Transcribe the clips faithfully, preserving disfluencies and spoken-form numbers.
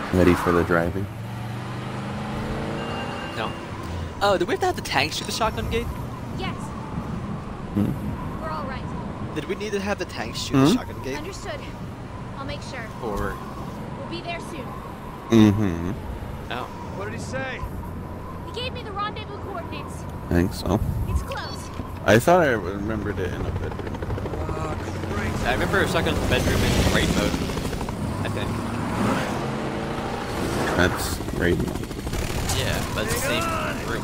Ready for the driving? No. Oh, did we have to have the tank shoot the shotgun gate? Yes. Hmm. We're all right. Did we need to have the tank shoot Hmm? the shotgun gate? Understood. I'll make sure. Or... We'll be there soon. Mm-hmm. Oh. What did he say? He gave me the rendezvous coordinates. I think so. It's close. I thought I remembered it in a bedroom. Oh, great. I remember shotgun in the bedroom in raid mode. I think. That's raid mode. Yeah, but it's the same room.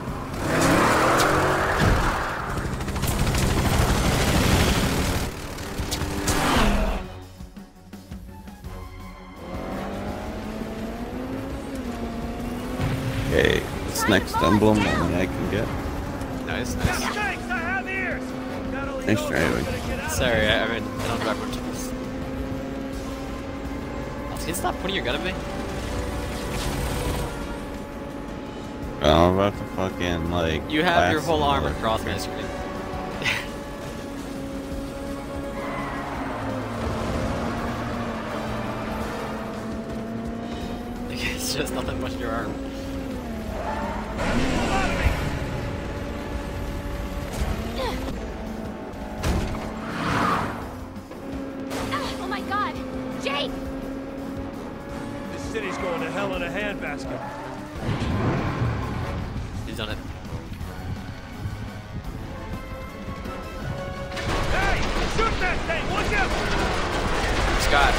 Okay, this next emblem only I can get. Nice, nice. Thanks, I have ears. Not only Nice knows driving. who's gonna get out. Sorry, I, I mean, I don't drive roaches. Oh, can you stop pointing your gun at me? I'm about to fucking, like... You have your blast whole arm another across my fucker. screen. It's just nothing much in your arm. Oh my god! Jake! This city's going to hell in a handbasket. He's done it. Hey, shoot that thing, would you? Scott,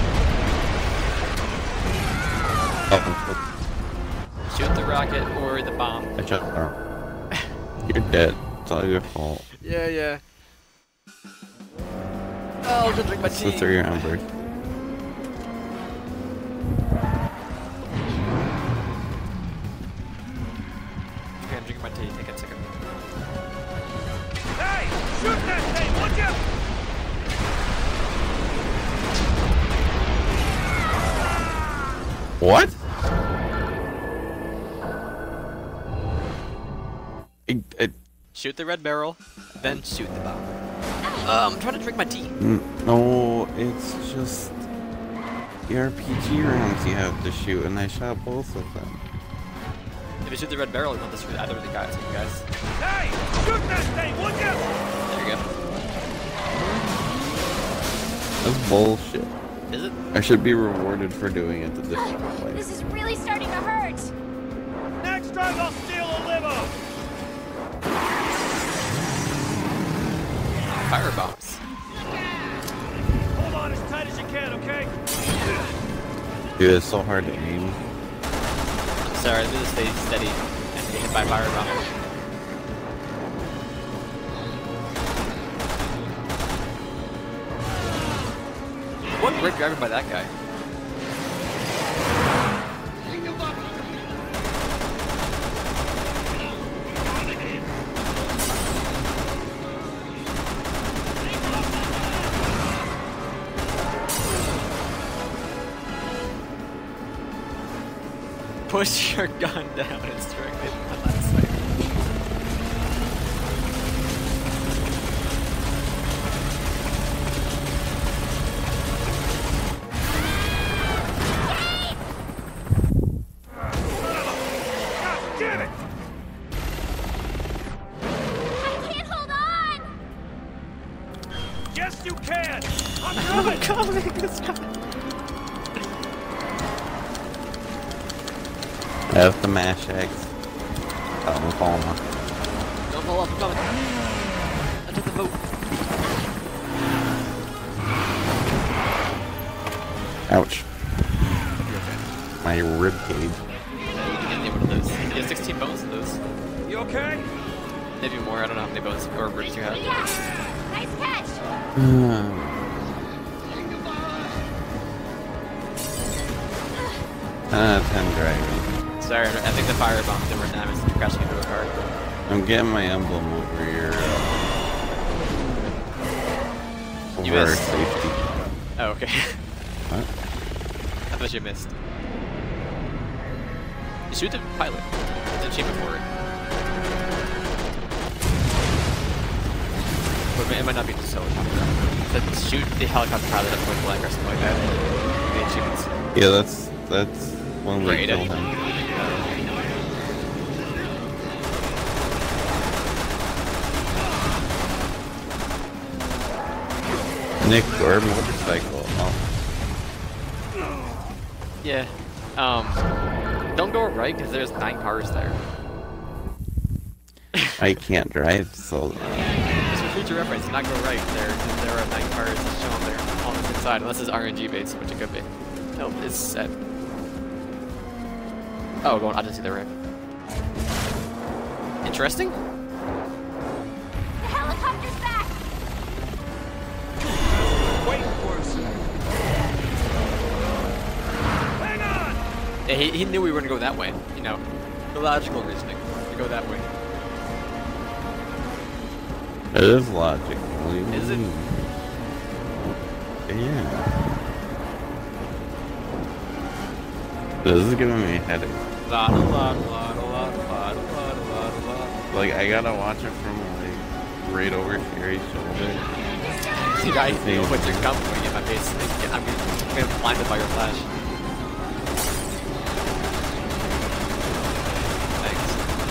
Oh, shoot the rocket or the bomb. I shut down. You're dead. It's all your fault. Yeah, yeah. Oh, I'm gonna drink my It's tea. the three embers. Okay, I'm drinking my tea. Take a second. Hey, shoot that thing, would you? What? It, it, Shoot the red barrel, then shoot the bomb. Uh, I'm trying to drink my tea. mm, no, it's just the R P G rounds you have to shoot, and I shot both of them. If you shoot the red barrel, you want to shoot either of the guys. You guys. Hey, shoot that thing, would you? There you go. That's bullshit. Is it? I should be rewarded for doing it the different way. This is really starting to hurt. Next time I'll steal a limo. Fire bombs. Hold on as tight as you can, okay? Dude, it's so hard to aim. Sorry, I'm gonna stay steady and get hit by fire bomb. What great driving by that guy. Push your gun down and strike it on that side. God damn it! I can't hold on! Yes, you can! I'm I'm coming! coming, it's coming. I have to mash X. Oh, I'm falling off. Don't fall off, I'm coming. I took the boat. Ouch. My rib cage. You can get one of those. You have sixteen bones of those. You okay? Maybe more, I don't know how many bones or ribs you have. Yeah! Nice catch! Ah, ten dragon. Sorry, I think the fire bomb did more damage than crashing into a car. I'm getting my emblem over here. Uh, You over missed. safety. Oh, okay. What? I thought you missed. You shoot the pilot. There's an achievement for it. But it might not be just helicopter. But shoot the helicopter pilot at point blank or something like that. The achievements. Yeah, that's That's when we Great, killed anyway. him. Nick or motorcycle. Oh. Yeah. Um. Don't go right because there's nine cars there. I can't drive, so Just for future reference, not go right. There, there are nine cars shown there on the inside, unless it's R N G based, which it could be. No, it's set. Oh, going. I didn't see the ramp. Interesting. The helicopter's back! Wait for a second. Hang on! Yeah, he, he knew we were gonna go that way. You know, the logical reasoning to go that way. it is logic. What do you Is it? mean? Yeah. This is giving me a headache. Lot, a lot, a lot, a lot, a lot, a lot, a lot, a lot. Like, I gotta watch it from, like, right over Sherry's shoulder. Dude, I feel what you're coming in my face. I'm getting blinded by your flash. Thanks.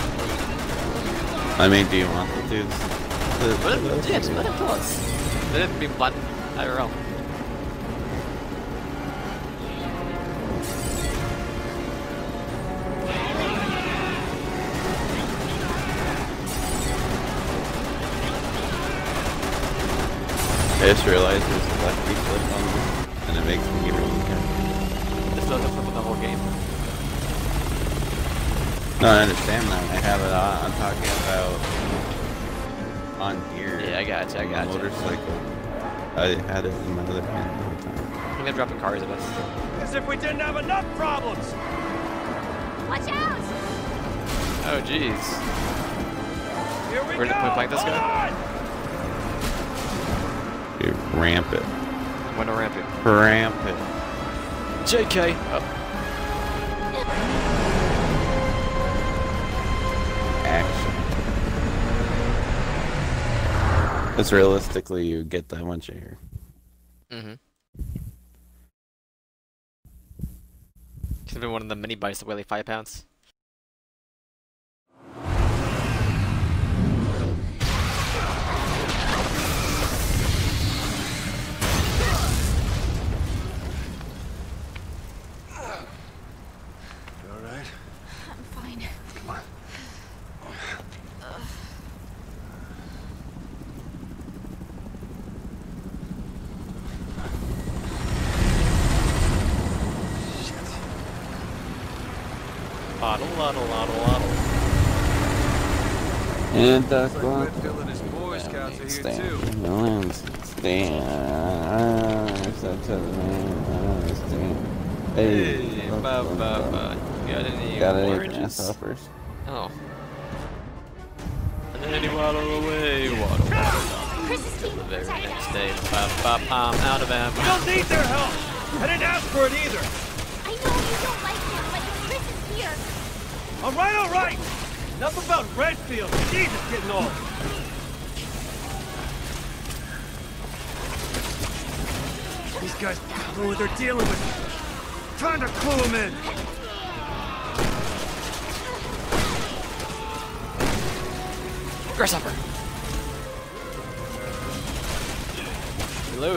I mean, do you want the dudes? Let him, yeah, just let him kill us. Let him be blinded I R L. I just realized there's a lefty flip on this, and it makes me really good. This doesn't flip on the whole game. No, I understand that. I have it on. I'm talking about on here. Yeah, I got you, I on the got you. motorcycle. I had it in my other hand the whole time. I'm gonna dropping cars at us. As if we didn't have enough problems! Watch out! Oh, jeez. Here we We're go! gonna put like this Hold guy? on! Dude, ramp it. I'm gonna ramp it. Ramp it. J K! Oh, Action. Because realistically, you get that much air. mm-hmm. Could have been one of the mini bikes that weigh like five pounds. You alright? I'm fine. Come on. Waddle, waddle, waddle, waddle. And the Looks like Redfield and his Boy Scouts are here stand. too. Stand. Stand. Hey. Hey, ba, ba, ba. You got any Got any oranges? grasshoppers? Oh. And then he waddle away, waddle, waddle, Chris is till the keeping very tight next up. day. Ba, ba, I'm out of ammo. We don't need their help! I didn't ask for it either! I know you don't like him, but Chris is here. Alright, alright! Enough about Redfield! Jesus, getting old! These guys don't know what they're dealing with. Trying to clue them in. Grasshopper! Reload.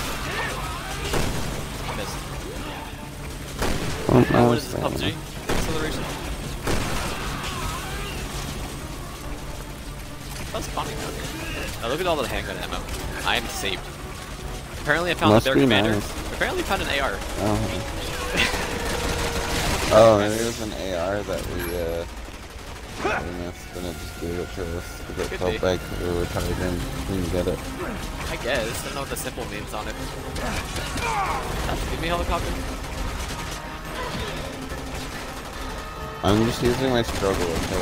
Missed. Oh, Oh, no, what is this, stand. P U B G? Acceleration. That's funny down here. Now look at all the handgun ammo. I am saved. Apparently I found Must the Bear be Commander. nice. Apparently I found an A R. Oh. Oh, maybe it was an A R that we, uh, that we missed, and it just gave it to us, because it Could felt be. like we were trying to didn't get it. I guess. I don't know what the simple means on it. Give me a helicopter. I'm just using my struggle attack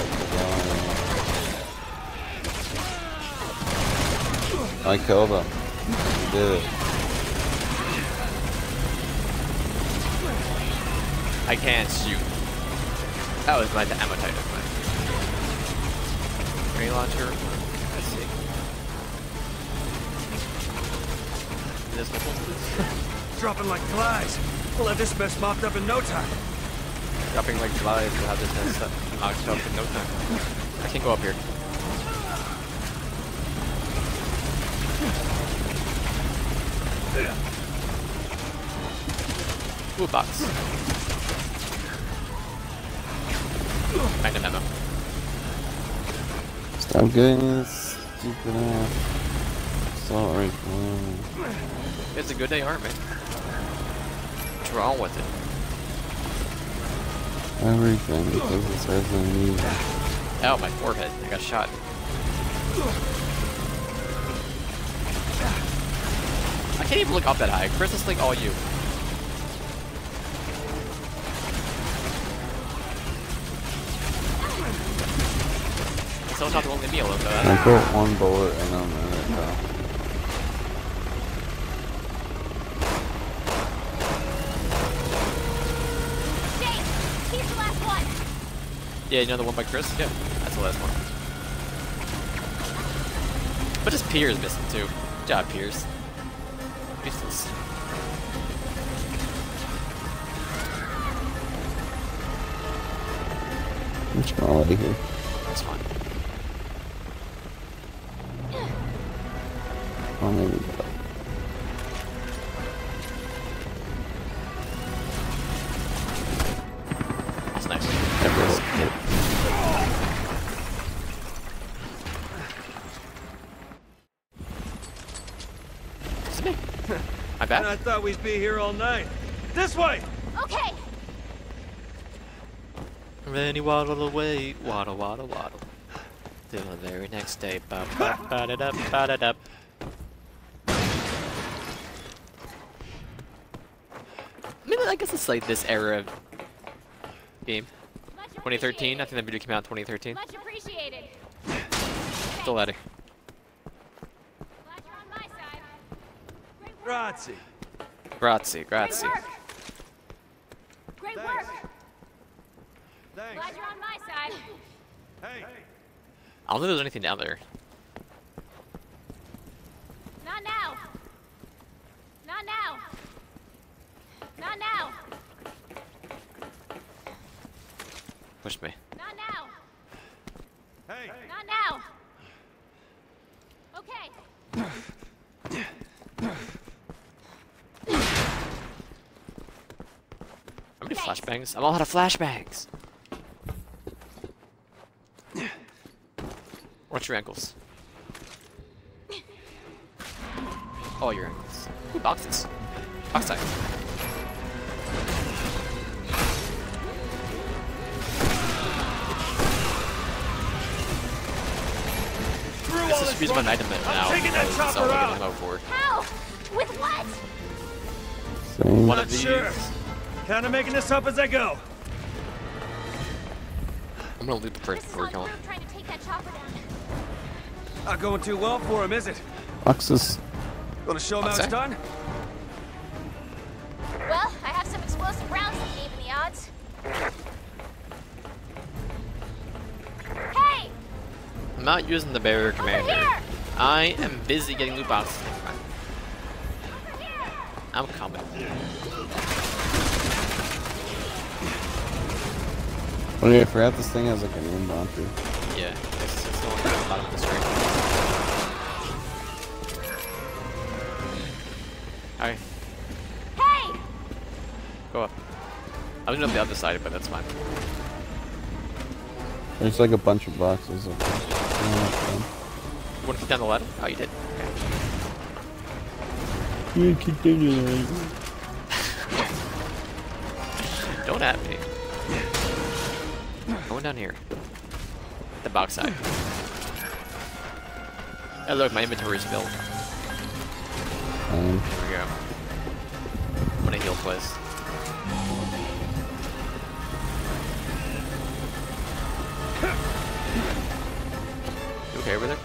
to go. I killed him. I did it. I can't shoot. That was my ammo type. Grenade launcher. Let's see. This one, please. Dropping like flies. We'll have this mess mopped up in no time. Dropping like flies, we'll have this mess up, knocked up in no time. I can't go up here. Ooh, box. Magnum ammo. Stop getting this stupid ass assault rifle. It's a good A R, man. What's wrong with it? Everything, because it's Resident Evil. Ow, my forehead. I got shot. I can't even look up that high. Chris, it's like all you. Someone's not the only me alone, though. I put one bullet in on it, though. Yeah, you know the one by Chris? Yeah, that's the last one. But his Piers is missing too. Good job, Piers. Useless. I'm just gonna out of here. That's fine. Oh, maybe not. That's nice. That was it. It's me. My bad. And I thought we'd be here all night. This way! Okay. Then he waddled away, waddle, waddle, waddle. Till the very next day, ba ba ba da da ba da da. I mean, I guess it's like this era of game. twenty thirteen. I think that video came out in twenty thirteen. Much appreciated. Still ladder. Glad you're on my side. Great work. Grazie. Grazie, Great grazie. work. Great Thanks. work. Thanks. Glad you're on my side. Hey. I don't think there's anything down there. Not now. Not now. Not now. Push me. Not now. Hey. Not now. Okay. How many flashbangs? I'm all out of flashbangs. Watch your ankles. Oh, your ankles. Ooh, boxes. Box time. This is using my item now. taking that because that's chopper all I out. can ammo for. How? With what? Same. One Not of these. sure. Kinda making this up as I go. I'm gonna loot the first Chris is before on the killing. roof trying to take that chopper down. Not going too well for him, is it? Boxes. Gonna show him how What's it's that? done? Well, I have some explosive rounds that even the odds. Hey! I'm not using the barrier commander. here! I am busy getting loot boxes. Over here! I'm coming. Oh yeah, I forgot this thing has like an aim launcher. Yeah, it's, it's the one at the bottom of the screen. Alright, Hey! go up. I was going up the other side, but that's fine. There's like a bunch of boxes. Up there. You want to kick down the ladder? Oh, you did. Okay. You kick down the ladder. Don't at me. Going down here. The box side. Hey, look, my inventory's filled. Um, There we go. I'm gonna heal twice. You okay over there?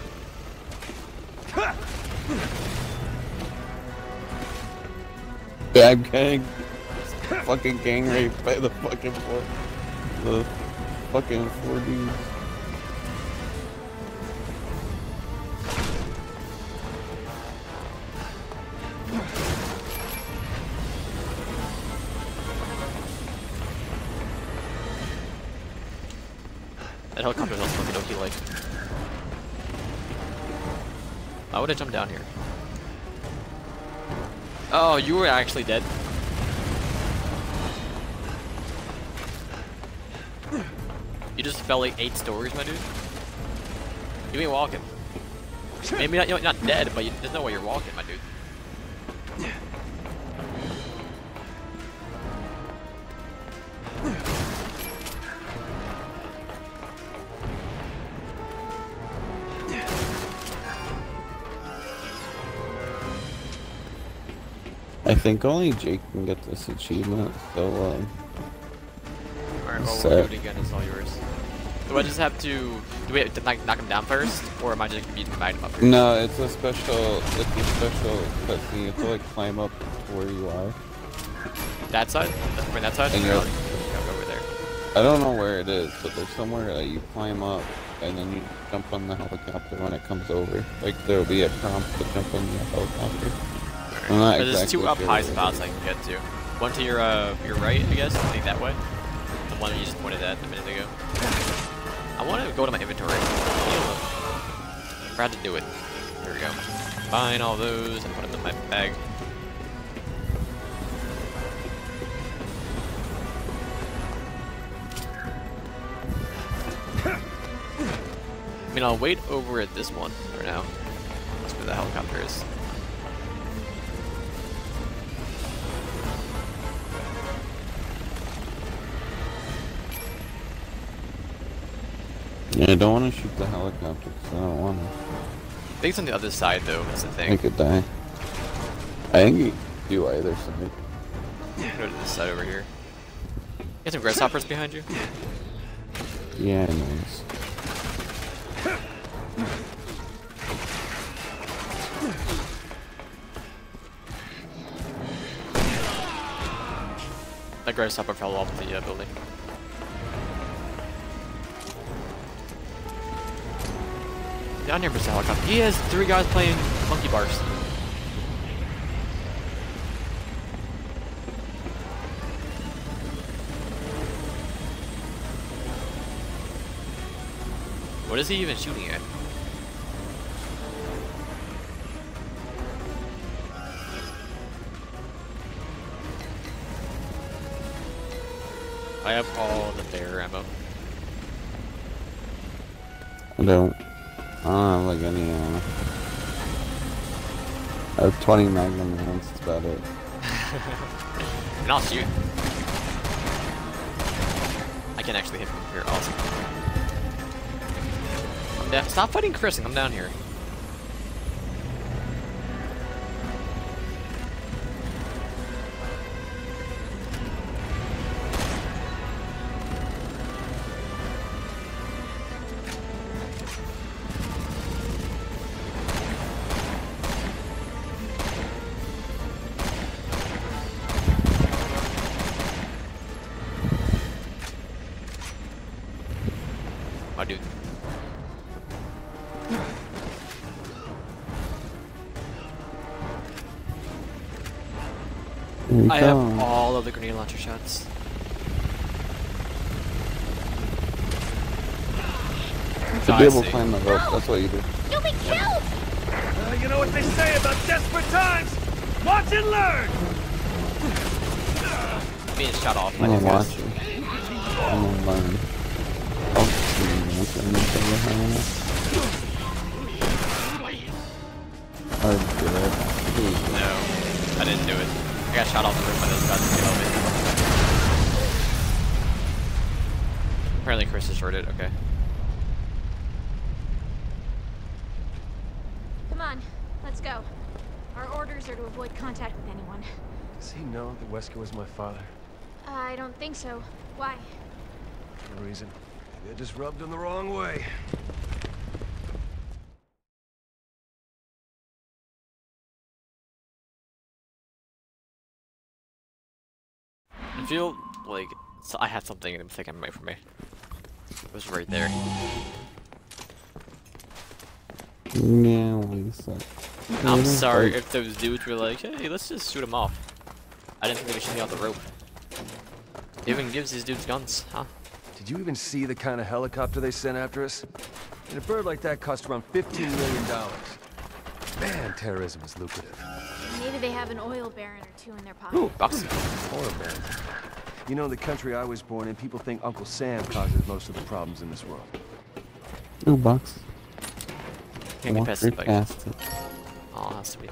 yeah, I'm getting fucking gang raped by the fucking four, the fucking four dudes. helicopter's also looking okay like. Why would I jump down here? Oh, you were actually dead. You just fell like eight stories, my dude. You ain't walking. Maybe not, you're not dead, but you, there's no way you're walking, my dude. I think only Jake can get this achievement, so um. Alright, well, we'll Set. do it again. It's all yours. Do I just have to? Do we have to knock, knock him down first, or am I just gonna be behind him up here? No, it's a special. It's a special cutscene. You have to like climb up to where you are. That side? From that side? And Or you're- I'll go over there. I don't know where it is, but there's somewhere that you climb up, and then you jump on the helicopter when it comes over. Like there'll be a prompt to jump on the helicopter. I'm not But there's exactly two up sure high where it spots is. I can get to. One to your uh your right, I guess. I think that way. The one you just pointed at a minute ago. I want to go to my inventory. I forgot to do it. Here we go. Find all those and put them in my bag. I mean, I'll wait over at this one for now. That's where the helicopter is. Yeah, I don't want to shoot the helicopter because I don't want to. I think it's on the other side, though. That's the I thing. could die. I think you do either side. Go to this side over here. You got some grasshoppers behind you? Yeah, nice. That grasshopper fell off the uh, building. Down here, Mister Helicopter. He has three guys playing monkey bars. What is he even shooting at? I have all the bear ammo. I don't. I don't have like any. Uh, I have twenty magnum rounds. That's about it. And I'll shoot. I can actually hit from here. Awesome. I'm down. Stop fighting Chris and come down here. My dude. Here we I go. have all of the grenade launcher shots. Should Oh, be I able to see. climb the rope. That's what you do. You'll be killed! Uh, you know what they say about desperate times? Watch and learn! Being shot off. I'm by gonna these watch guys. it. I'm gonna learn. Oh, what's that anything behind it? Oh, good. Please. No, I didn't do it. I got shot off the roof by those guys in the elevator. Apparently Chris destroyed it, okay. Come on, let's go. Our orders are to avoid contact with anyone. Does he know that Wesker was my father? I don't think so. Why? No reason. They're just rubbed him the wrong way. I feel like so I had something in taken away from me. It was right there. Yeah, wait a sec. I'm Yeah, sorry like- if those dudes were like, hey, let's just shoot him off. I didn't think they would shoot me off the rope. It even gives these dudes guns, huh? Did Did you even see the kind of helicopter they sent after us? And a bird like that cost around fifteen million dollars. Man, terrorism is lucrative. Maybe they have an oil baron or two in their pocket. Ooh, box. Oil baron. You know, in the country I was born in, people think Uncle Sam causes most of the problems in this world. Two bucks. Can't get past Walk it, like. past it. Oh, that's sweet.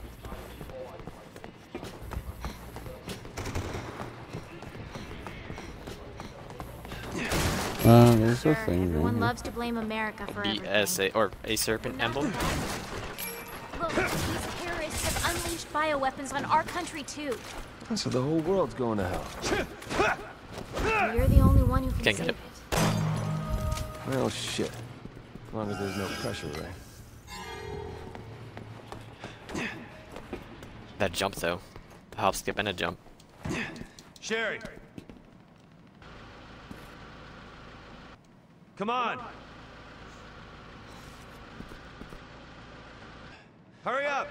Uh, there's a Sure, thing everyone right loves to blame America for B everything. S A or a serpent emblem. Look, these terrorists have unleashed bioweapons on our country too. So the whole world's going to hell. You're the only one who can Can't save get it. it. Well, shit. As long as there's no pressure, right? That jump though. The hop, skip, and a jump. Sherry! Come on! Hurry up!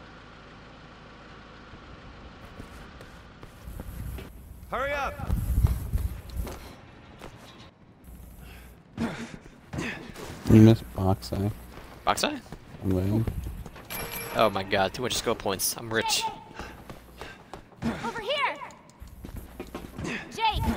Hurry up! You missed box eye. Box eye? I'm waiting. Oh my god, too much skill points. I'm rich. Over here! Jake!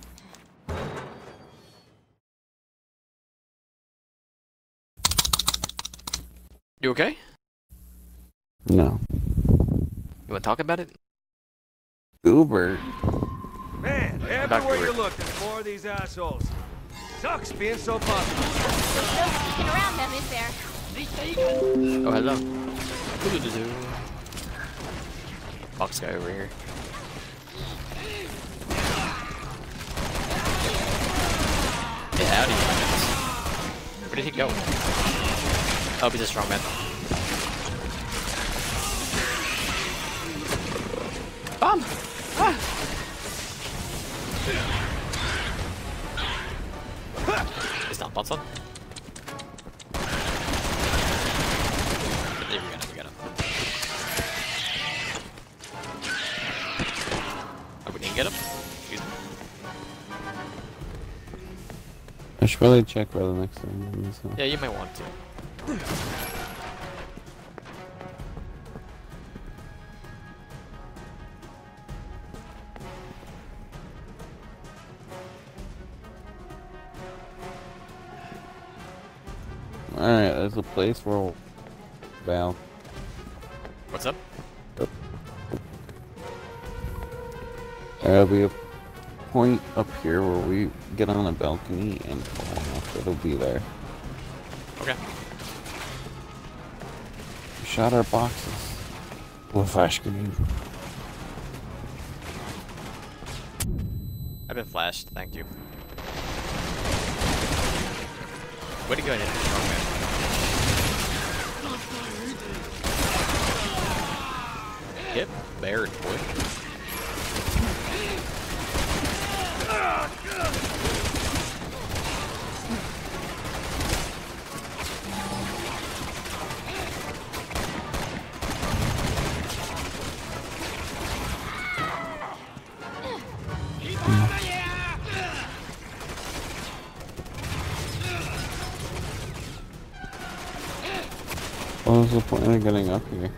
You okay? No. You wanna talk about it? Uber. Man, Back everywhere to you it. look, there's more of these assholes. Sucks being so popular. There's no sneaking around them, is there? Oh, hello. Doo-doo-doo-doo. Box guy over here. Get out of here. Where did he go? Oh, he's a strong man. Bomb! Ah! It's not bounce on. There we got him, we got him. Oh, we didn't get him? Excuse me. I should probably check where the next one is. Yeah, you might want to. Alright, there's a place where Val. What's up? There'll be a point up here where we get on a balcony and fall off. It'll be there. Okay. We shot our boxes with a flash grenade. I've been flashed, thank you. Way to go, hit the strong man. Get buried, boy. What was the point of getting up here?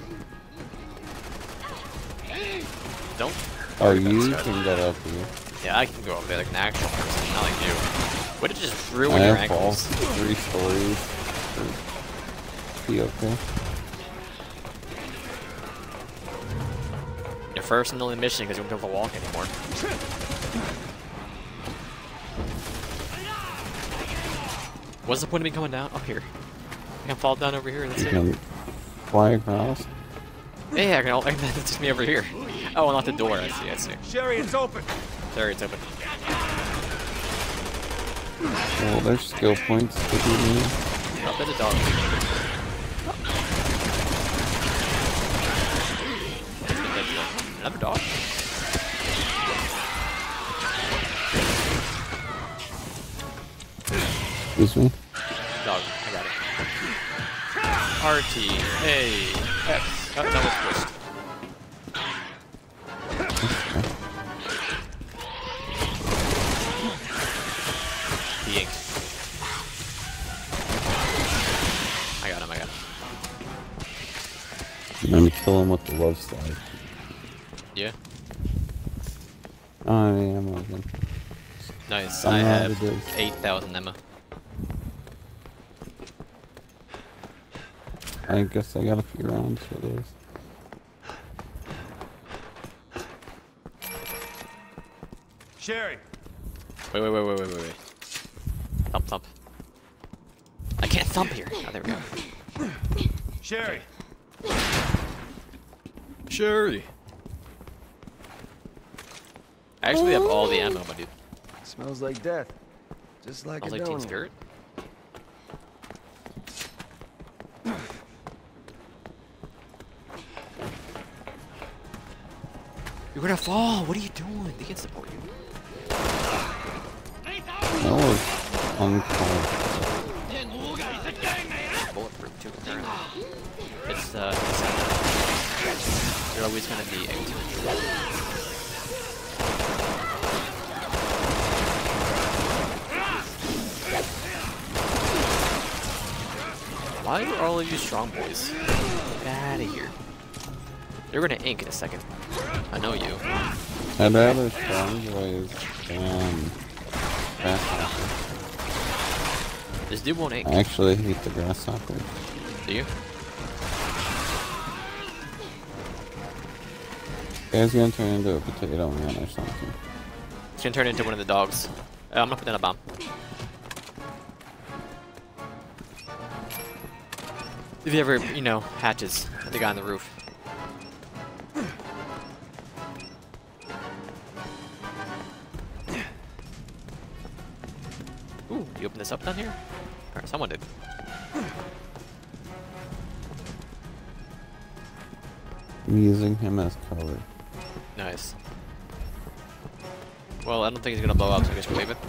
Don't. Oh, worry about you this guy. can get up here. Yeah, I can go up there like an actual person, not like you. What did just I ruin your have ankles? falls. Three stories. Be okay. Your first and only mission because you won't be able to walk anymore. What's the point of me coming down? Up here. I can fall down over here, that's You it. can fly across. Yeah, I can all, that's just me over here. Oh, unlock the door, I see, I see. Sherry, it's open. There, it's open. Well, there's skill points to be made. Oh, there's a dog. Another dog? Excuse me? Dog, I got it. R T, A, X. Oh, that was pushed. And then kill him with the love slide. Yeah. Oh, I am again. Nice. I I know how have to do. eight thousand ammo. I guess I got a few rounds for this. Sherry. Wait, wait, wait, wait, wait, wait, wait. Thump, thump. I can't thump here. Oh, there we go. Sherry. Sherry. I actually have all the ammo, my dude. Smells like death. Just like I was a like Teen donut. Spirit. You're gonna fall. What are you doing? They can't support you. That was uncalled. Bulletproof too, apparently. It's uh, it's, you're always gonna be able Why are all of you strong boys? Get out of here. You're gonna ink in a second. I know you. I'd rather strong boys than grasshopper. This dude won't ink. I actually hate the grasshoppers. Do you? Guy's gonna turn into a potato man or something. He's gonna turn into one of the dogs. Uh, I'm gonna put down a bomb. If he ever, you know, hatches the guy on the roof. Ooh, you open this up down here? Alright, someone did. I'm using him as cover. Nice. Well, I don't think he's gonna blow up, so I guess we'll leave it.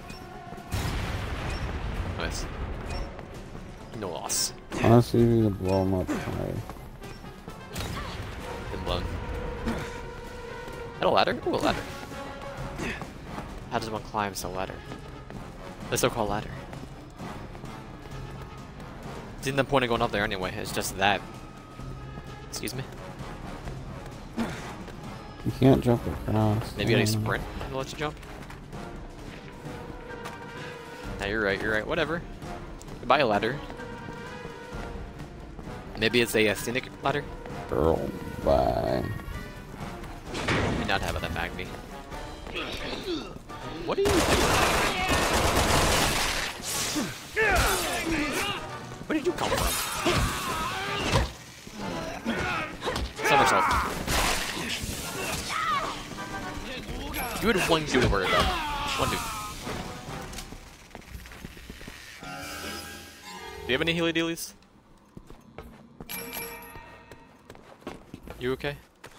Nice. No loss. Honestly, you need to blow him up high. Been blown. Had a ladder? Ooh, a ladder. How does one climb a ladder? The so-called ladder. It's in the point of going up there anyway, it's just that. Excuse me? You can't jump across. Maybe I I don't know. sprint and let you jump? No, you're right, you're right, whatever. Buy a ladder. Maybe it's a, uh scenic ladder? Girl, bye. May not have it that Magby. What are you doing? Where did you come from? Somersault. You had one dude to worry about. One dude. Do you have any healy dealies? You okay?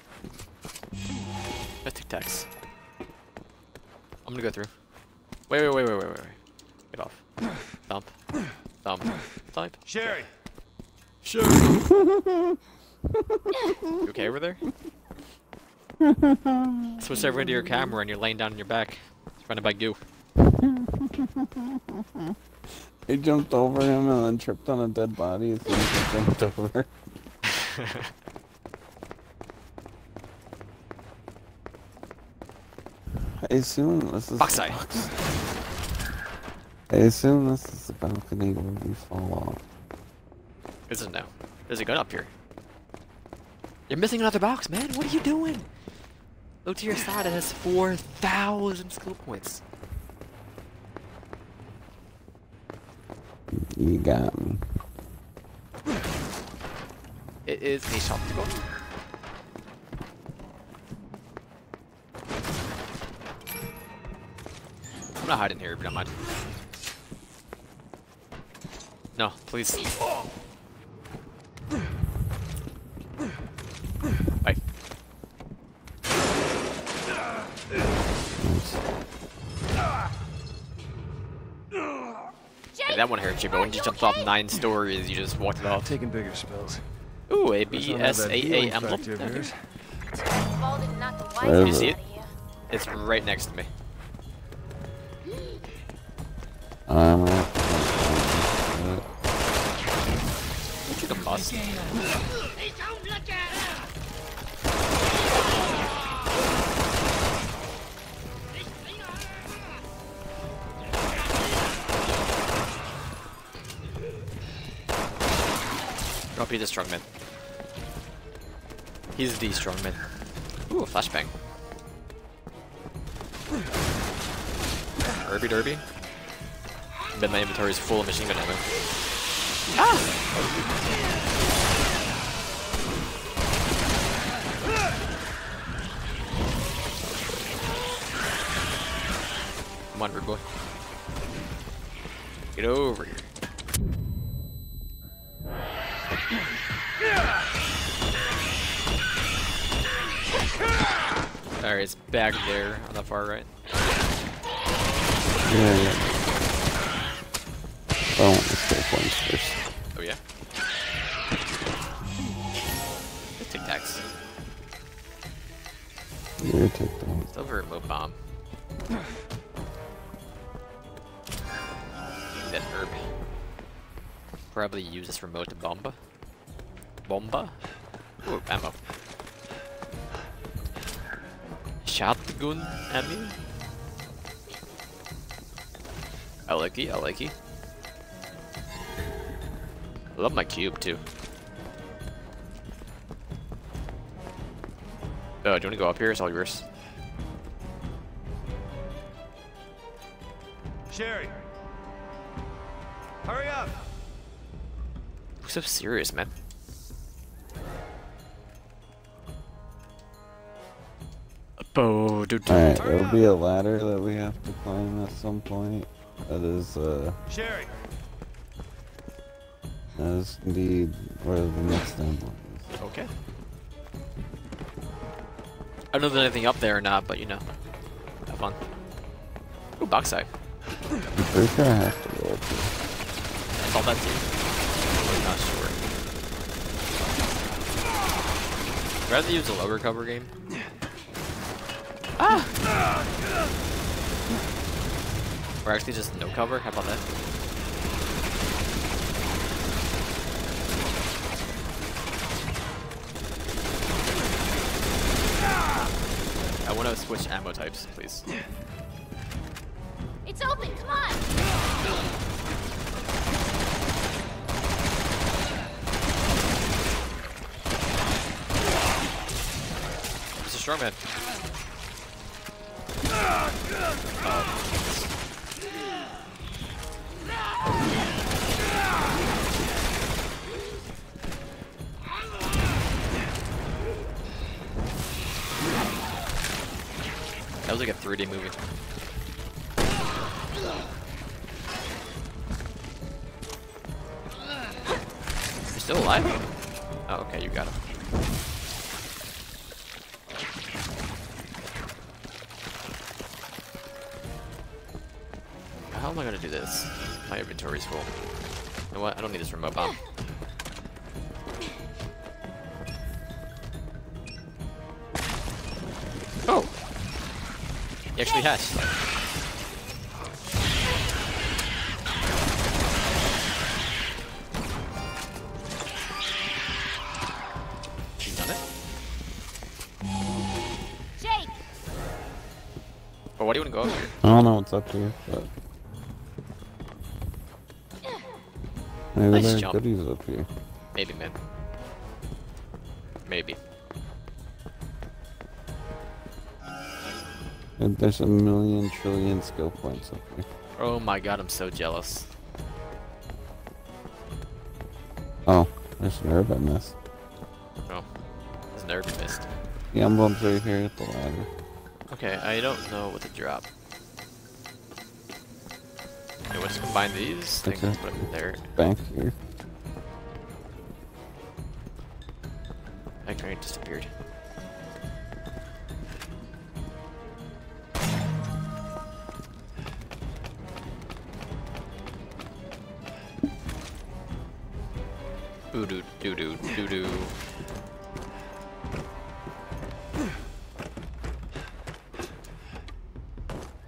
Let's take tax. I'm gonna go through. Wait, wait, wait, wait, wait, wait, wait. Get off. Thump. Thump. Thump. Sherry. Sure. You okay over there? Switch over into your camera and you're laying down on your back. Surrounded by goo. He jumped over him and then tripped on a dead body as soon as he jumped over. I assume this is Backside. box. I assume this is the balcony where we fall off. This is no. There's a gun up here. You're missing another box, man. What are you doing? Look to your side. It has four thousand skill points. You got me. It is a shop to go. I'm not hiding here if you don't mind. No, please. Bye. Hey, that one hurt you, but when you jumped off nine stories, you just walked it off. Taking bigger spills. Ooh, a Guess B I'll have S that A A healing emblem. factor of Okay. yours. Baldy knocked the Where life is out it? of you. It's right next to me. I'm gonna have to You took a boss. Drop you the strongman. He's the strongman. Ooh, a flashbang. Derby derby. Bet my inventory is full of machine gun ammo. Ah! Come on, rude boy. Get over here. Alright, it's back there on the far right. Yeah, yeah. I want the skill points first. Oh yeah. Tic Tacs. Yeah, take that. Still have a remote bomb. That herb. Probably use this remote to bomba. Bomba? Ooh, ammo. Shotgun ammo? I like it, I like it. I love my cube too. Oh, do you want to go up here? It's all yours. Sherry! Hurry up! Who's so serious, man? Oh, dude. Alright, there'll be a ladder that we have to climb at some point. That is, uh... Sherry! That is indeed where the next emblem is. Okay. I don't know if there's anything up there or not, but you know. Have fun. Ooh, bauxite. I'm pretty sure I have to go up here. I thought that too. I'm not sure. I'd rather use a lower cover game. Ah! Or actually just no cover, how about that? I want to switch ammo types, please. It's open, come on! It's a strong man. Oh. That was like a three D movie. You're still alive? Oh, okay, you got him. How am I gonna do this? My inventory's full. You know what? I don't need this remote bomb. Oh! He actually has. She's done it? Jake! But why do you want to go up here? I don't know what's up here, but... Maybe Nice there are jump. goodies up here. Maybe, man. Maybe. And there's a million trillion skill points up here. Oh my god, I'm so jealous. Oh, there's an herb I missed. Oh. There's an herb you missed. The emblem's right here at the ladder. Okay, I don't know what to drop. Okay, let's combine these. I think Okay. let's put them there. Bank here. My grenade disappeared. Ooh doo doo doo doo doo.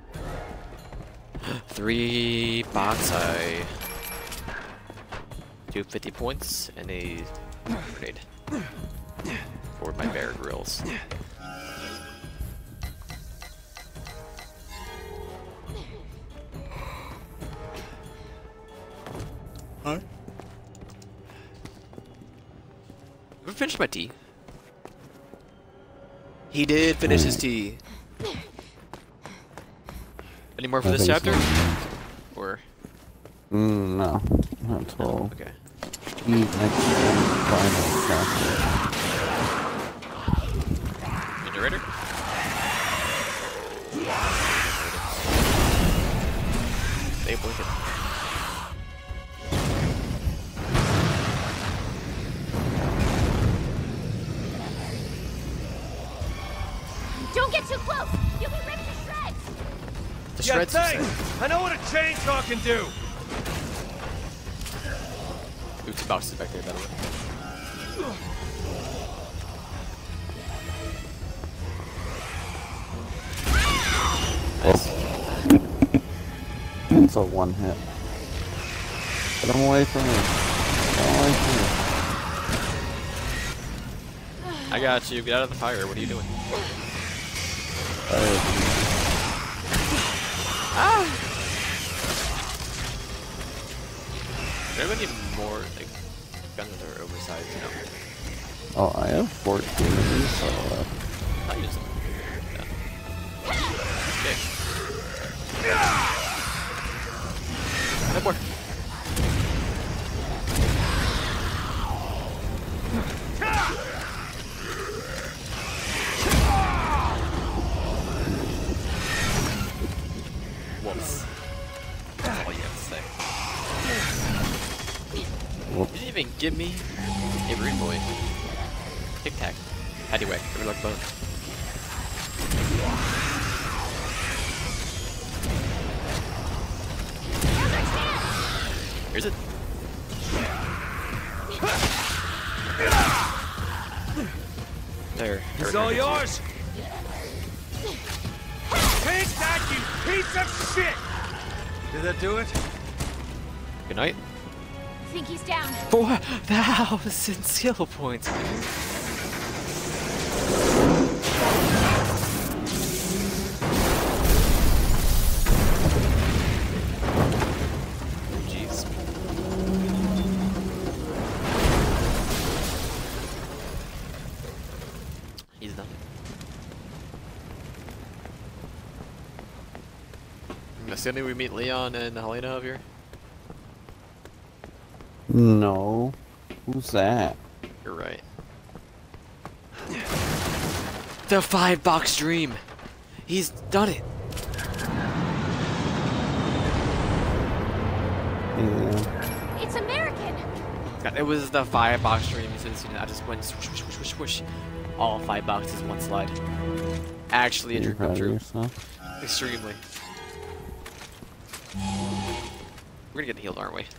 Three bauxite. Two fifty points and a grenade for my Bear Grylls. Huh? Have I finished my tea? He did finish his tea. Any more for I this think chapter? so. Or Mm, no, not at all. okay. Eat next final chapter. Generator? Stay blinking. Don't get too close! You'll be ripped to shreds! The Yeah, shreds. you thanks! say? I know what a chainsaw can do! Ooh, two boxes back there, by the way. Nice. It's a one hit. Get him away from me. Get him away from me. I got you. Get out of the fire. What are you doing? Fire. Do you have any more like guns that are oversized? You know, Oh, I have fourteen of these, so uh, I'll use them. Yeah. Okay. No more. Whoops. That's all you have to say. whoops. You didn't even give me a rude boy. Tic Tac. Paddywhack. Every luck bone. Here's it. There. It's all yours! Take that, you piece of shit! Did that do it? Good night. I think he's down. Four thousand skill points. Jeez. He's done. I'm assuming we meet Leon and Helena up here. No. Who's that? You're right. The five box dream. He's done it. Yeah. It's American! God, it was the five box dream. Since, you know, I just went swoosh, swoosh, swoosh, swoosh, swoosh. All five boxes, one slide. Actually, a You dream come proud of true. yourself? Extremely. We're gonna get healed, aren't we? I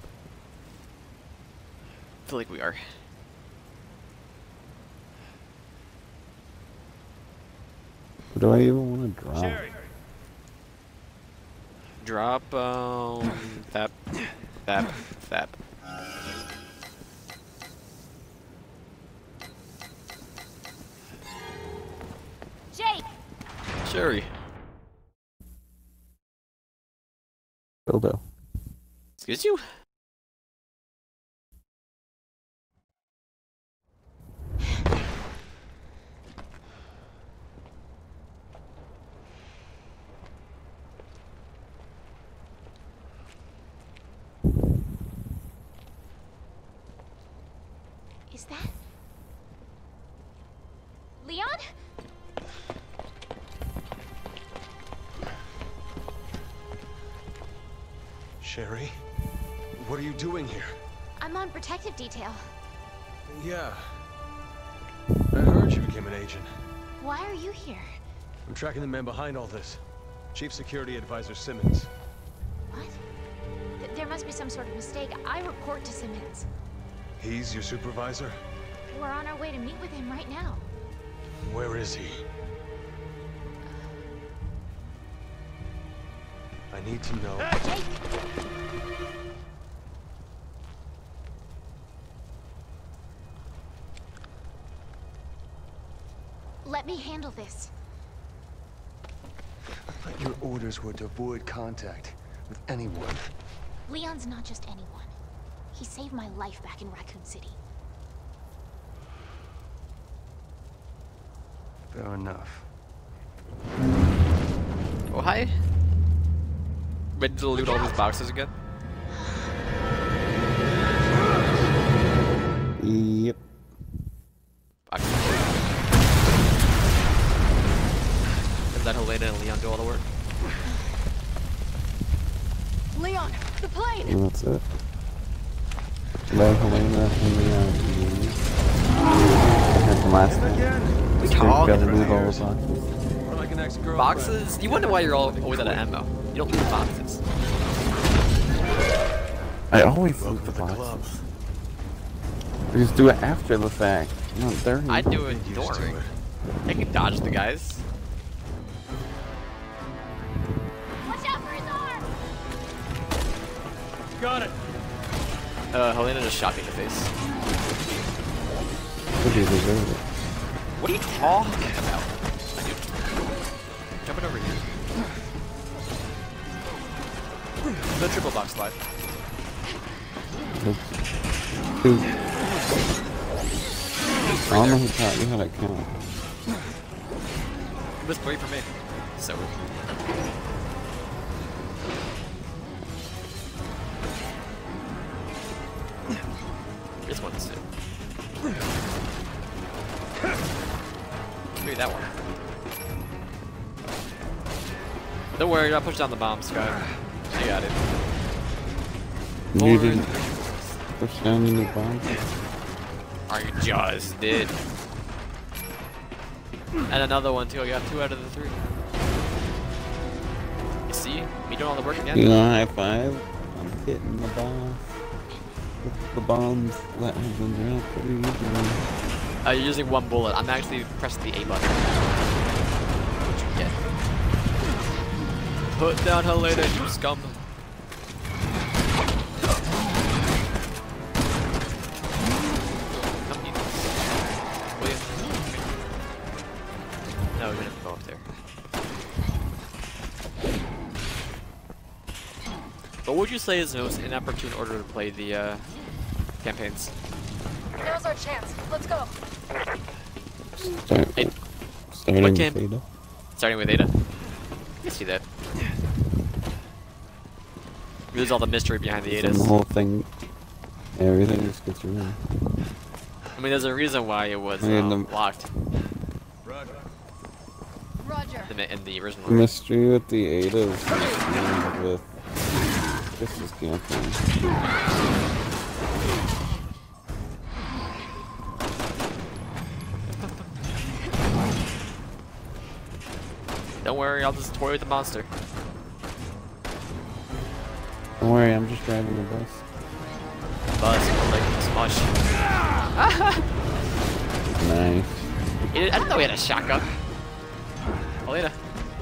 feel like we are. What do I even want to drop? Sherry. Drop, um, fap, fap, fap. Jake! Sherry. Bilbo. Excuse you? Is that... Leon? Sherry? What are you doing here? I'm on protective detail. Yeah. I heard you became an agent. Why are you here? I'm tracking the man behind all this. Chief Security Advisor Simmons. What? Th there must be some sort of mistake. I report to Simmons. He's your supervisor? We're on our way to meet with him right now. Where is he? I need to know. Jake! Let me handle this. Your orders were to avoid contact with anyone. Leon's not just anyone. He saved my life back in Raccoon City. Fair enough. Oh, hi. Ready to loot all these boxes again? Yep. Box. And let Helena and Leon do all the work. Leon, the plane! And that's it. Let Helena and Leon. I heard the last time. Again? We They've talk got to move all the boxes. Or like an ex-girlfriend. Boxes? You wonder why you're all always out of ammo. You don't loot boxes. I always loot the boxes. We just do it after the fact, not during. I do it Get used to during. it. I can dodge the guys. Watch out for his arm! Got it. Uh, Helena just shot me in the face. Could be deserve it. What are you talking about? I do. Jumping over here. The triple box slide. Two. I don't know who taught you how to count. It was three for me. So. This one's two. Maybe that one. Don't worry, I'll push down the bomb, Sky. I got it. You Forward. didn't push down any bombs? I just did. And another one too. I got two out of the three. You see? Me doing all the work again? You know, high five. I'm hitting the bombs. The bombs let them drop pretty easily. Uh, you're using one bullet. I'm actually pressing the A button. What you get? Put down Helena, you scum. Come eat this. Will you? No, we're gonna go up there. What would you say is the most inopportune order to play the uh, campaigns? Now's our chance. Let's go. Start, Hey, starting what with camp- Ada. Starting with Ada. I can see that. There's all the mystery behind the And the Adas. whole thing, everything just gets ruined. I mean, there's a reason why it was I mean, um, the- locked Roger. in the, in the original. The mystery with the Ada is ruined with this is camping. Don't worry, I'll just toy with the monster. Don't worry, I'm just driving the bus. Buzz, like smush. Nice. I didn't know he had a shotgun. Helena.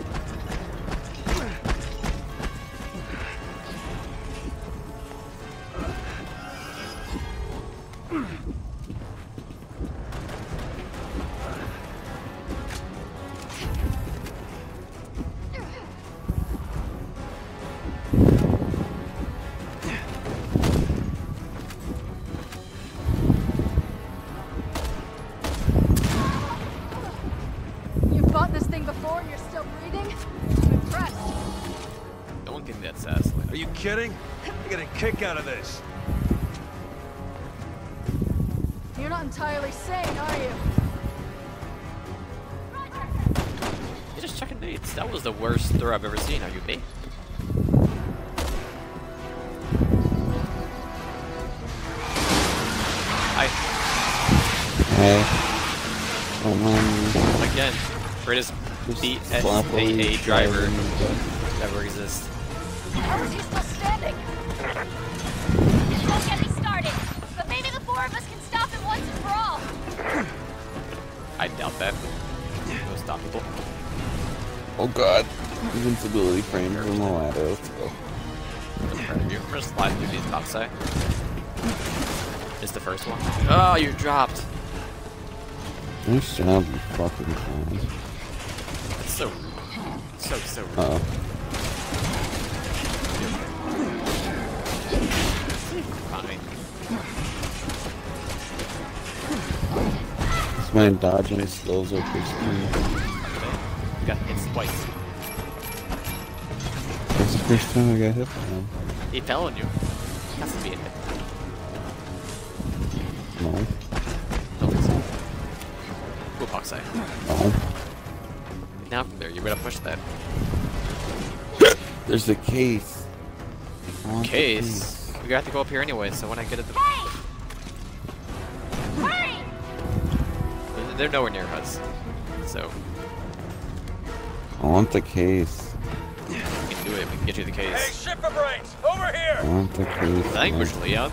You fought this thing before and you're still breathing? I'm impressed. Don't give me that sass. Are you kidding? I get a kick out of this. You're not entirely sane, are you? You're just checking nades. That was the worst throw I've ever seen. Are you me? I Hey. Don't mind me. again, greatest Just B S A sloppily A driver driving the bus. that ever exists. How is he still standing? Don't get me started, but maybe the four of us can stop him once and for all. I doubt that. Go stop people. Oh god. Invincibility frames on the ladder. Let's go. You're gonna slide through these box side. It's the first one. Oh, you dropped. Nice job, you fucking clown. That's so rude. So, so rude. Uh-oh. Fine. This man dodging skills are pristine. You got hit twice. That's the first time I got hit by him. He fell on you. Has to be a hit. No. Don't think so. Go backside. No. Now from there, you gotta push that. There's the case. I want the Case? We got to go up here anyway, so when I get at the... Hey! Hurry! They're- They're nowhere near us. So, I want the case. we can do it. We can get you the case. Hey, shipper brains, over here! I want the case. Language, Leon.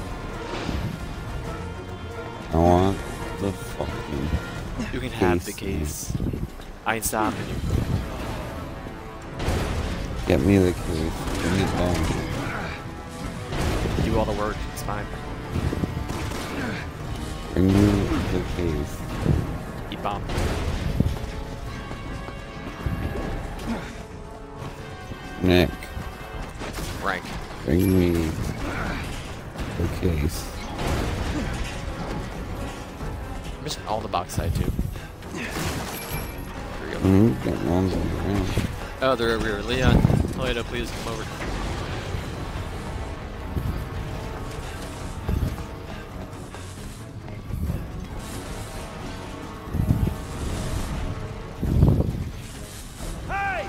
I want the fucking You can have the case. case. I ain't stopping you. Get me the case. Give me that. Do all the work. It's fine. Bring me the case. Eat bomb. Nick, Frank. bring me the case. I'm just all the box side too. Here we go. Mm-hmm. Get ones on the ground. Oh, they're over here. Leon, Toledo, please come over. Hey!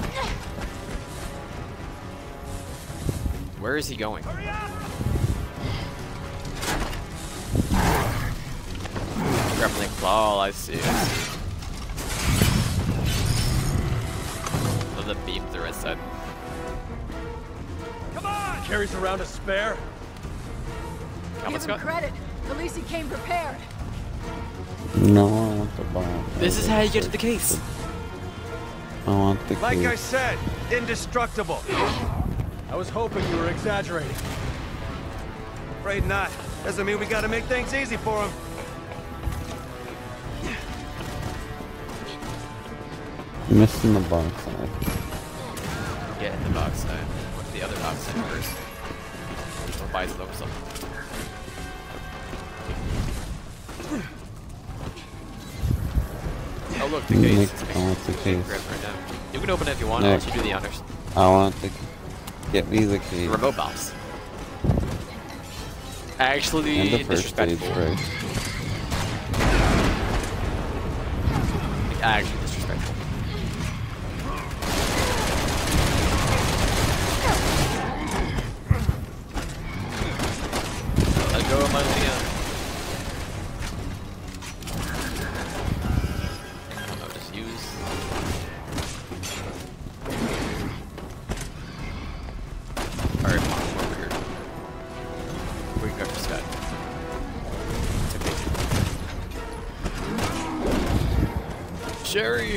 Where is he going? Hurry up! Grappling claw, I see. I see. Love the beam to the right side. Come on! Carries around a spare. Come on, Give him Scott. credit. At least he came prepared. No, I want the bomb. This is how you get to the case. I want the Like I case. said, indestructible. I was hoping you were exaggerating. Afraid not. Doesn't mean we gotta make things easy for him. Missing the box side. Get in the box side. What's the other box side first? Or buys it over something. Oh look, the case. Nick, I want the case. Grab it right now. You can open it if you want. Nick. I'll let you do the honors. I want the. Get me the case. Remote box. Actually, And the first stage, disrespectful. right? Actually, disrespectful. Let go of my Leon. I'll just use. Alright, come on, over here. We can go for Scott. It's okay. Sherry!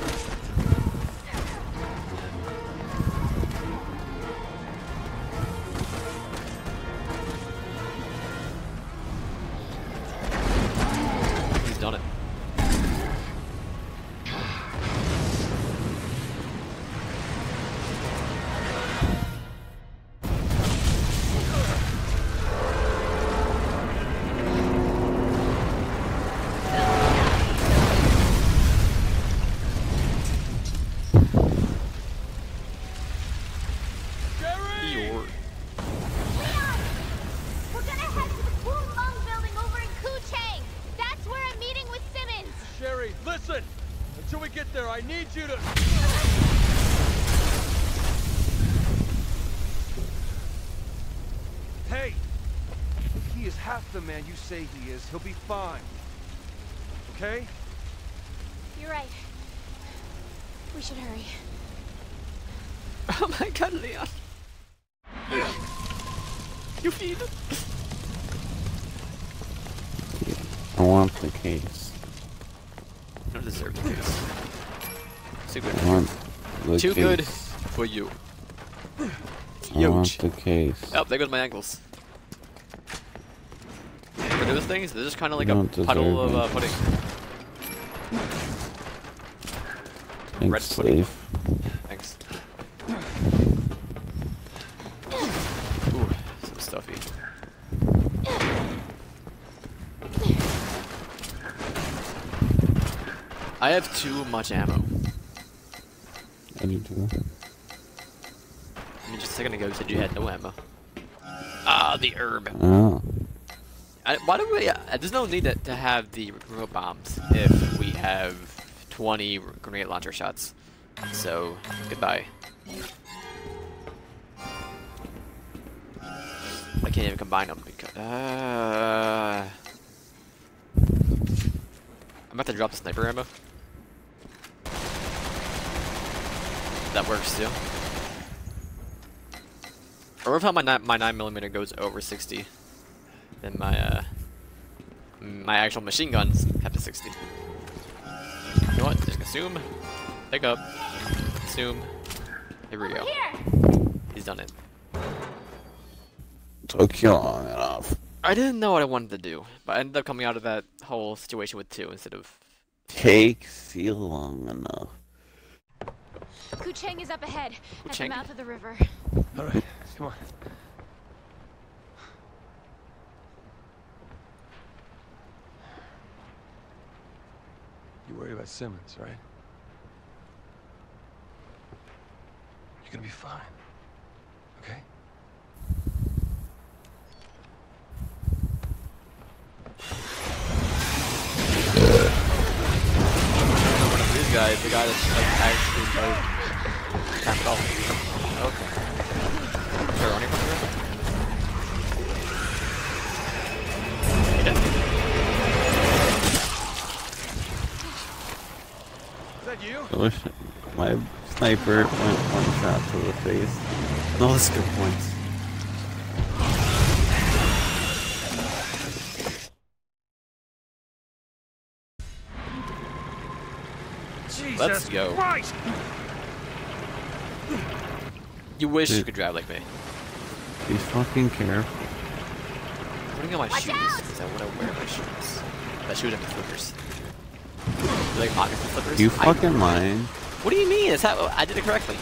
He's done it. Jerry! Your Leon! We're gonna head to the Wu Meng building over in Kuchang. That's where I'm meeting with Simmons. Sherry, listen! Until we get there, I need you to... Hey! If he is half the man you say he is, he'll be fine. Okay? You're right. We should hurry. Oh my god, Leon. You feed him. I want the case. You don't deserve the case. Too good. I want the Too case. good for you. It's I want huge. the case. Oh, there goes my ankles. For those things, they're just kind of like You a don't puddle deserve of uh, it. pudding. Thanks, Red slave. Thanks. Ooh, some stuffy. I have too much ammo. I do too. I mean, just a second ago you said you had no ammo. Ah, the herb. Oh. I, why do we? Uh, there's no need to, to have the remote bombs if we have twenty grenade launcher shots. So goodbye. I can't even combine them because. Uh, I'm about to drop the sniper ammo. That works too. Or if how my nine, my nine millimeter goes over sixty, then my uh my actual machine guns have to sixty. You know what? Just consume, pick up, consume. Here we go. He's done it. Took you long enough. I didn't know what I wanted to do, but I ended up coming out of that whole situation with two instead of. Takes you long enough. Kucheng is up ahead, at Kucheng? the mouth of the river. All right, come on. You worried about Simmons, right? You're gonna be fine, okay? These guys, the guy that's like actually like tap it off. Okay. Is there running from the river? Is that you? I wish my sniper went one shot to the face. No, that's good points. Jesus Let's go. Christ! You wish you Dude. could drive like me. Be fucking careful. I'm putting on my Watch shoes out! because I want to wear my shoes. My shoes have the flippers. You like pockets with flippers? You I- fucking mind? What do you mean? It's how I did it correctly.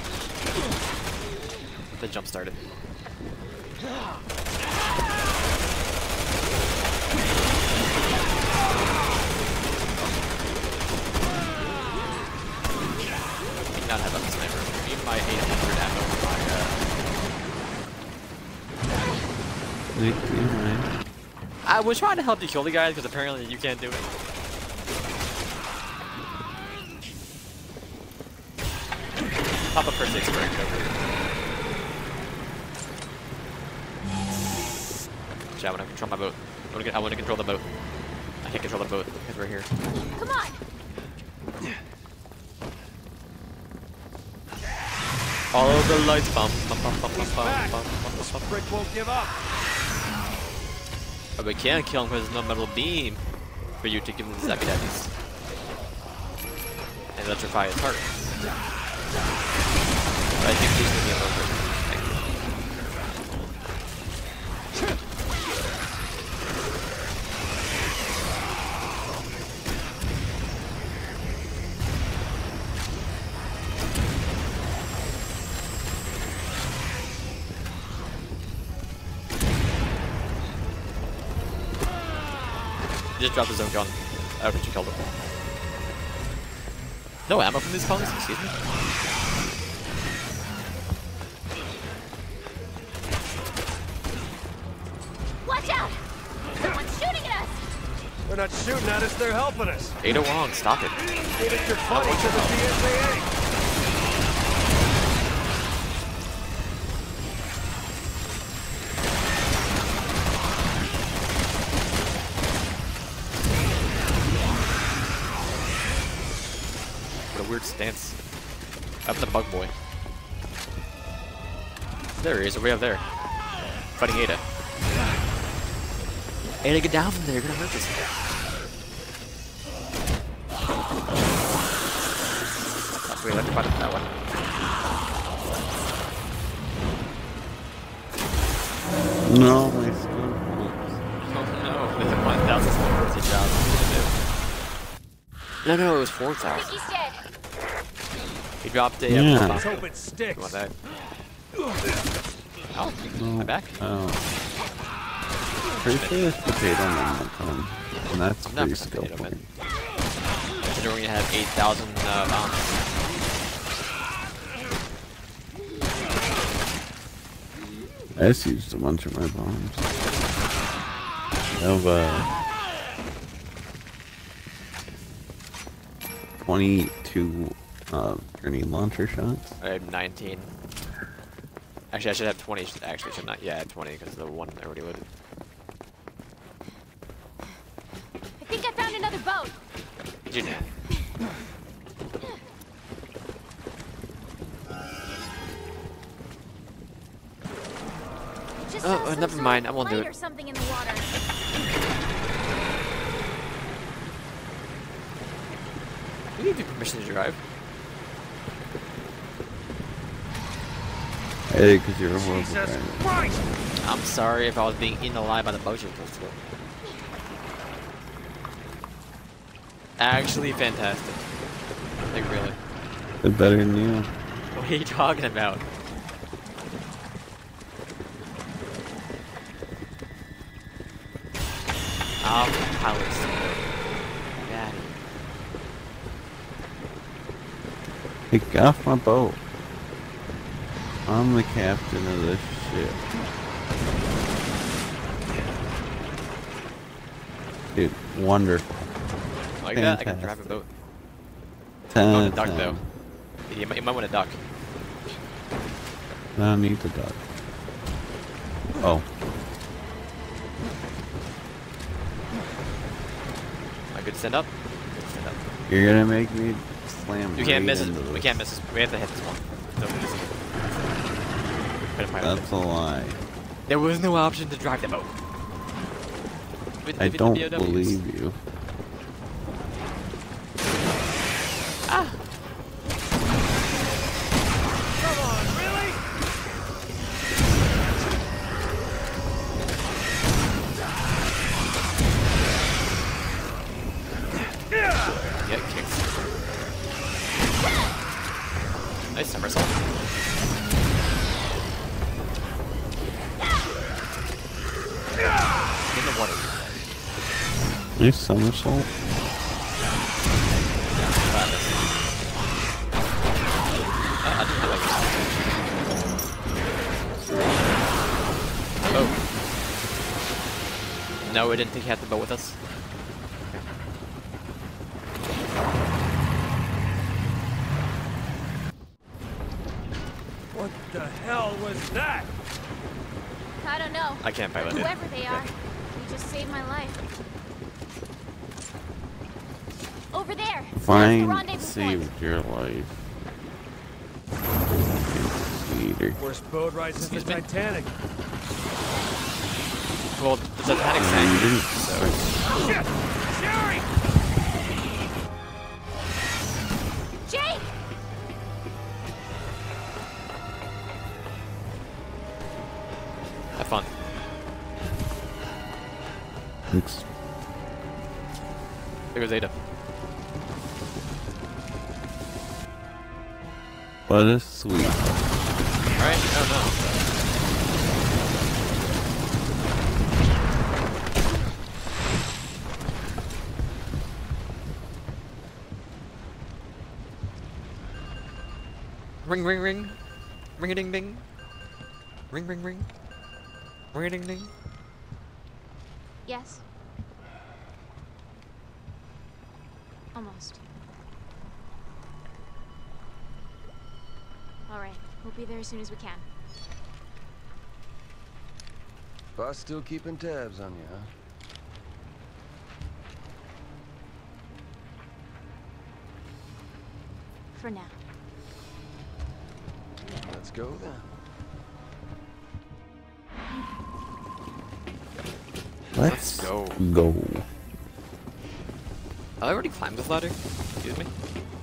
The jump started. I did not have a sniper. I need my eight hundred ammo. My, uh... Make me mind. I was trying to help you kill the guys because apparently you can't do it. Pop up first aid spray over here. Actually, I want to control my boat. I want to get. I want to control the boat. I can't control the boat because we're here. Come on! Follow the lights. Bum, bum, bum, bum, bum, bum, back. bum, bum, bum, bum. Brick won't give up. But we can't kill him because there's no metal beam for you to give him the zappy daddies. And electrify his heart. But I think he's gonna be a little bit. Thank you. Just drop his own gun after you killed him. No ammo from these ponies, excuse me. Watch out! Someone's shooting at us! They're not shooting at us, they're helping us. Ada Wong, stop it. Give it your funny to the T S A. What a weird stance. Up the bug boy. There he is, over there. Fighting Ada. Ada, get down from there, you're gonna hurt yourself. We let the button that one. No, my stun Oh no, there's a one thousand mercy job. What are you gonna do? No, no, it was four I think thousand. he's dead. He dropped a. Yeah. Uh, Let's bomb. hope it You sticks. want that? Oh, No, my back. Oh. Pretty sure there's potato man that time. And that's I'm not pretty for skill potato man. point. Considering you have eight thousand uh, bombs. I just used a bunch of my bombs. I have uh, twenty-two uh, grenade launcher shots. I have nineteen. Actually, I should have twenty. Actually, I should not. Yeah, I have twenty because the one already loaded. I think I found another boat. Did you know? Just Oh, saw uh, some never sort mind, of I won't do light it. or something in the water. We give you permission to drive. Hey, because you're a horrible Jesus driver. Christ! I'm sorry if I was being eaten alive by the boat you're supposed to. Actually, fantastic. Like really. They're better than you. What are you talking about? Um, pilots. Yeah. Hey, get off my boat. I'm the captain of this ship. Dude, wonderful. Like that, I can drive a Fantastic. boat. ten I out want of to duck ten. though. You might, you might want to duck. I don't need to duck. Oh, I could stand up. Good stand up. you're gonna make me slam. You can't right miss it. into We this. can't miss this. We have to hit this one. Don't miss it. Put a pilot. That's a lie. There was no option to drive the boat. With I the don't B O Ws. believe you. Ah! Come on, really? Yeah. Get kicked. Nice somersault. In the water. Nice somersault. Uh, I didn't have like Oh. No, we didn't think he had the boat with us. What the hell was that? I don't know. I can't pilot it. Whoever they are, Okay. they just saved my life. Over there. That's the Fine, rendezvous point. saved your life. Cheater. Worst boat ride since the Excuse me? Titanic. Well, the Titanic You sank. didn't- So, Shit! Sherry! Jake! have fun. Thanks. There goes Ada. What a sweet. Alright, oh no. Ring, ring, ring. Ring a ding ding. Ring, ring, ring. Ring a ding ding. Yes. Almost. Alright, we'll be there as soon as we can. Boss still keeping tabs on you, huh? For now. Let's go then. Let's go. Go. I already climbed this ladder. Excuse me.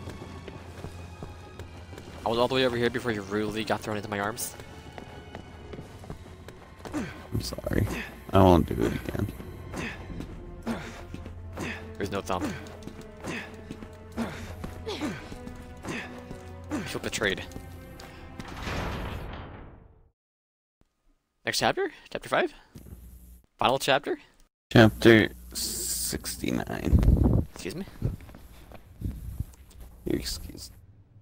I was all the way over here before you rudely got thrown into my arms. I'm sorry. I won't do it again. There's no thumb. feel betrayed. Next chapter? Chapter five? Final chapter? Chapter sixty-nine. Excuse me? You're excused.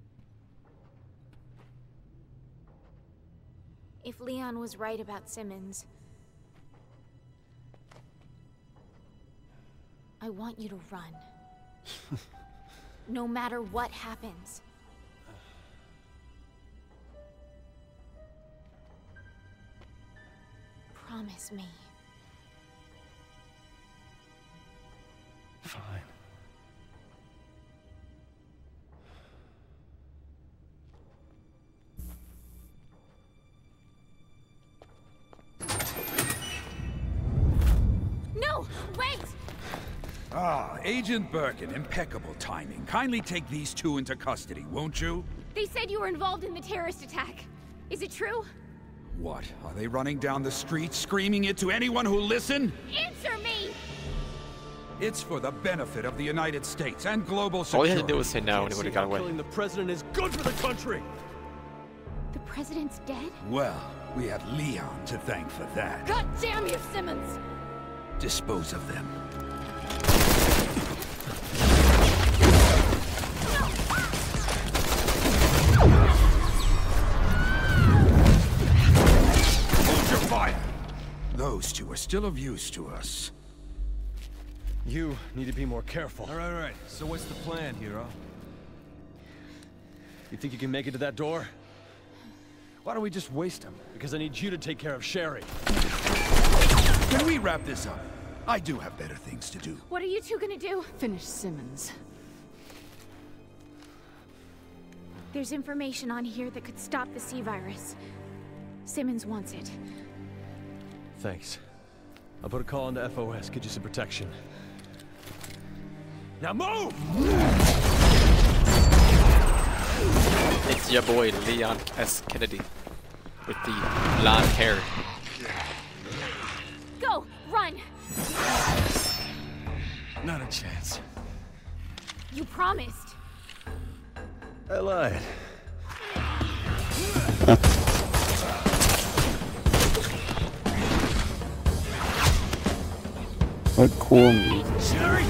If Leon was right about Simmons, I want you to run. No matter what happens. Promise me. Fine. No! Wait! Ah, Agent Birkin, impeccable timing. Kindly take these two into custody, won't you? They said you were involved in the terrorist attack. Is it true? What, are they running down the street screaming it to anyone who'll listen? Answer me! It's for the benefit of the United States and global All security. he had to do was say no and he would have got away. Killing the president is good for the country. The president's dead? Well, we have Leon to thank for that. God damn you, Simmons! Dispose of them. Hold your fire! Those two are still of use to us. You need to be more careful. All right, all right. So what's the plan, hero? You think you can make it to that door? Why don't we just waste him? Because I need you to take care of Sherry. Can we wrap this up? I do have better things to do. What are you two gonna do? Finish Simmons. There's information on here that could stop the C-virus. Simmons wants it. Thanks. I'll put a call into F O S, get you some protection. Now move! It's your boy Leon S. Kennedy with the blonde hair. Go! Run! Not a chance. You promised. I lied. What cool music. Sherry!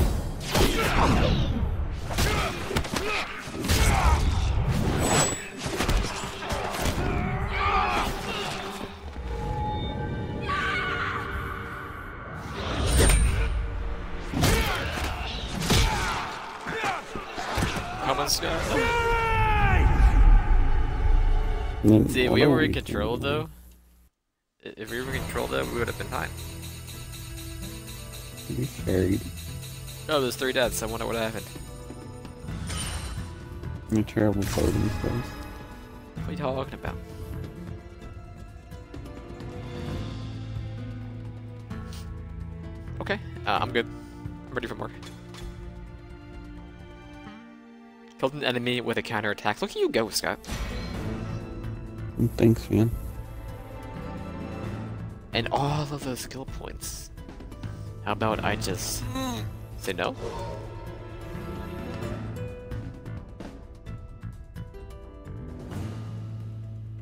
Come on, Scott. Mm, See, if what we are were in we control doing? though, i- if we were in control though, we would have been fine. You carried. Oh, there's three deaths. I wonder what happened. You're terrible coding skills. What are you talking about? Okay, uh, I'm good. I'm ready for more. Killed an enemy with a counterattack. Look at you go, Scott. Mm, Thanks, man. And all of those skill points. How about I just say no?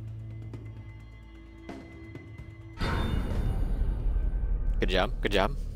Good job, good job.